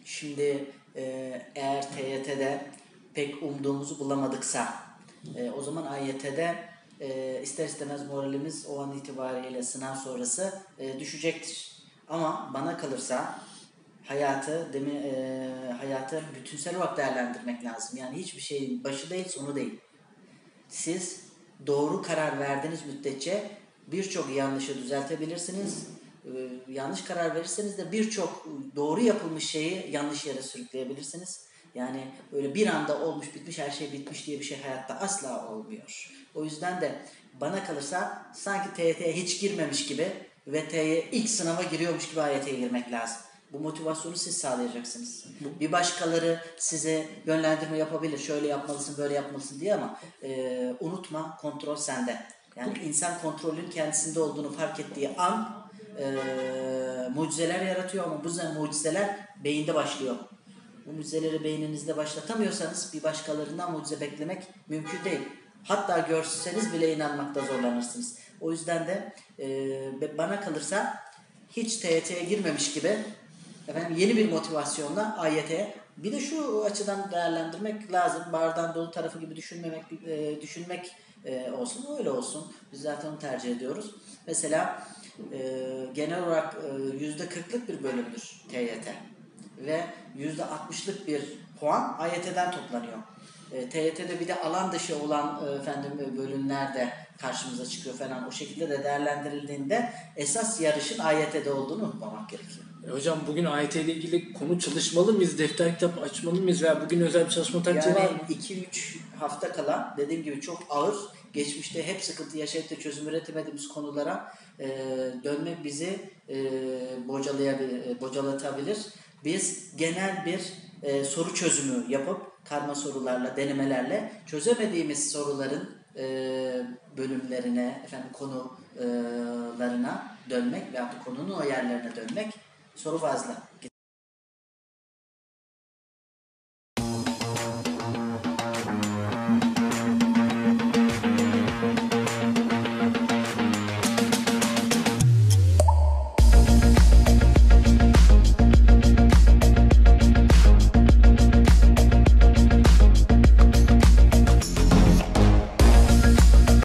Şimdi eğer TYT'de pek umduğumuzu bulamadıksa o zaman AYT'de ister istemez moralimiz o an itibariyle sınav sonrası düşecektir. Ama bana kalırsa hayatı bütünsel olarak değerlendirmek lazım. Yani hiçbir şeyin başı değil, sonu değil. Siz doğru karar verdiğiniz müddetçe birçok yanlışı düzeltebilirsiniz. Yanlış karar verirseniz de birçok doğru yapılmış şeyi yanlış yere sürükleyebilirsiniz. Yani öyle bir anda olmuş bitmiş her şey bitmiş diye bir şey hayatta asla olmuyor. O yüzden de bana kalırsa sanki TYT'ye hiç girmemiş gibi ve ilk sınava giriyormuş gibi AYT'ye girmek lazım. Bu motivasyonu siz sağlayacaksınız. Bir başkaları size yönlendirme yapabilir. Şöyle yapmalısın, böyle yapmalısın diye ama unutma, kontrol sende. Yani insan kontrolün kendisinde olduğunu fark ettiği an mucizeler yaratıyor ama bu mucizeler beyinde başlıyor. Bu mucizeleri beyninizde başlatamıyorsanız bir başkalarından mucize beklemek mümkün değil. Hatta görseniz bile inanmakta zorlanırsınız. O yüzden de bana kalırsa hiç TYT'ye girmemiş gibi yeni bir motivasyonla AYT'ye bir de şu açıdan değerlendirmek lazım. Bardağın dolu tarafı gibi düşünmek olsun, öyle olsun. Biz zaten onu tercih ediyoruz. Mesela genel olarak %40'lık bir bölümdür TYT ve %60'lık bir puan AYT'den toplanıyor. TYT'de bir de alan dışı olan bölümler de karşımıza çıkıyor falan. O şekilde de değerlendirildiğinde esas yarışın AYT'de olduğunu unutmamak gerekiyor. Hocam bugün AYT ile ilgili konu çalışmalı mıyız? Defter kitap açmalı mıyız? Veya bugün özel bir çalışma taktiği var mı? Yani 2-3 hafta kala dediğim gibi çok ağır, geçmişte hep sıkıntı yaşayıp da çözüm üretemediğimiz konulara dönmek bizi bocalatabilir. Biz genel bir soru çözümü yapıp karma sorularla, denemelerle çözemediğimiz soruların bölümlerine, konularına dönmek veyahut da konunun o yerlerine dönmek soru fazla.